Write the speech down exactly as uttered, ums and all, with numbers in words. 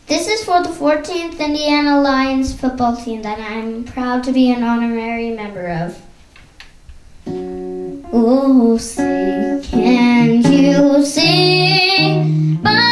This is for the fourteenth Indiana Lions football team that I'm proud to be an honorary member of. Oh, say, can you sing?